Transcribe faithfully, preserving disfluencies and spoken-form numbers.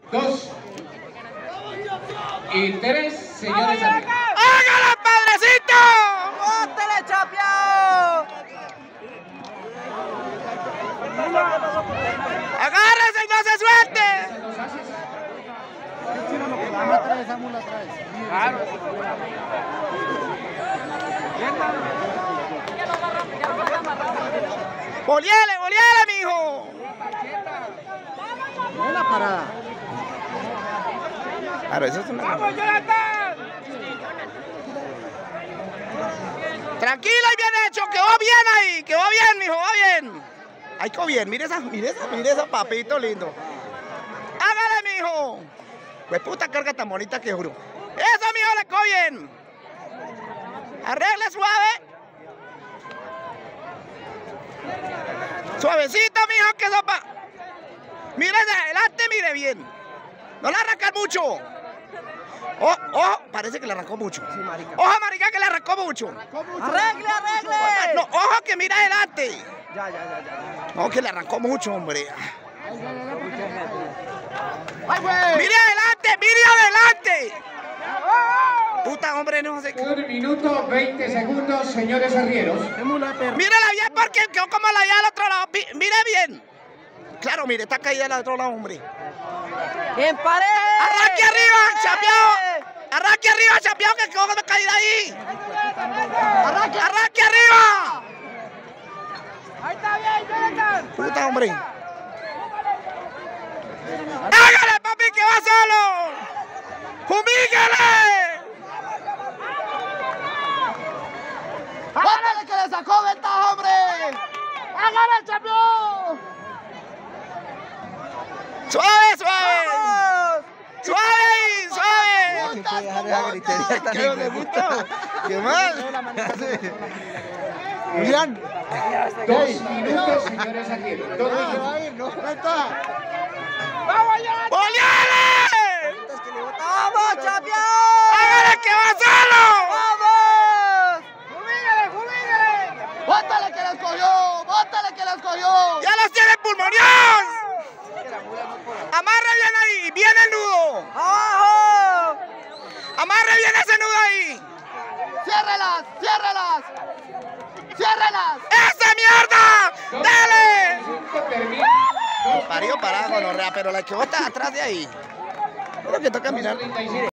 dos y tres, señores. ¡Hágala, padrecito! ¡Bótele, chapeado! ¡Agárrese y no se suelte! Claro. ¡Boliele, boliele, mijo! Buena parada. Claro, eso es una... ¡Vamos, Jonathan! Tranquila y bien hecho, quedó bien ahí, quedó bien, mijo, va bien. Ahí quedó bien, mire esa, mire esa, mire esa, papito lindo. Hágale, mijo. Pues puta carga tan bonita que juro. Eso, mijo, le quedó bien. Arregle suave. Suavecito, mijo, que sopa. Mire de adelante, mire bien. No la arrancan mucho. Ojo, ojo, parece que le arrancó mucho. Sí, marica. Ojo, marica, que le arrancó mucho. ¡Arregle, arregle! No, ojo, que mira adelante. Ya, ya, ya, ya. No, que le arrancó mucho, hombre. ¡Ay, güey! Mire adelante, mire adelante. Puta, hombre, no sé qué. Un minuto, veinte segundos, señores arrieros. Mírela bien porque quedó como la de al otro lado. Vi- Mire bien. Claro, mire, está caída al otro lado, hombre. ¡En pareja! Arranque arriba, chapeado. Arranque arriba, chapeado, que quedó como caída ahí. ¡Arranque! Arranque arriba. ¡Ahí está bien, Jonathan! Puta, hombre. ¡Hágale, papi, que va solo! ¡Fumíguele! ¡Hágale que le sacó ventaja, hombre! ¡Hágale, campeón! ¡Suave, suave! ¡Vamos! ¡Suave ahí, suave! Puede dejar esa gritería tan hijo de puta. ¡Qué mal! Julián. Dos minutos, señores arrieros. Dos minutos. ¡Vamos, Jonathan! ¡Boliale! ¡Vamos, campeón! ¡Hágale que va solo! ¡Vamos! ¡Fumígale, fumígale! ¡Bótale que las cogió! ¡Bótale que las cogió! ¡Ya los tiene pulmoneados! ¡Amarre bien ahí! ¡Bien el nudo! ¡Abajo! ¡Amarre bien ese nudo ahí! ¡Ciérrelas! ¡Ciérrelas! ¡Ciérrelas! ¡Esa mierda! ¡Dale! Termina. Parió parado, no rea, pero la que bota atrás de ahí. Creo que toca mirar. treinta y cinco.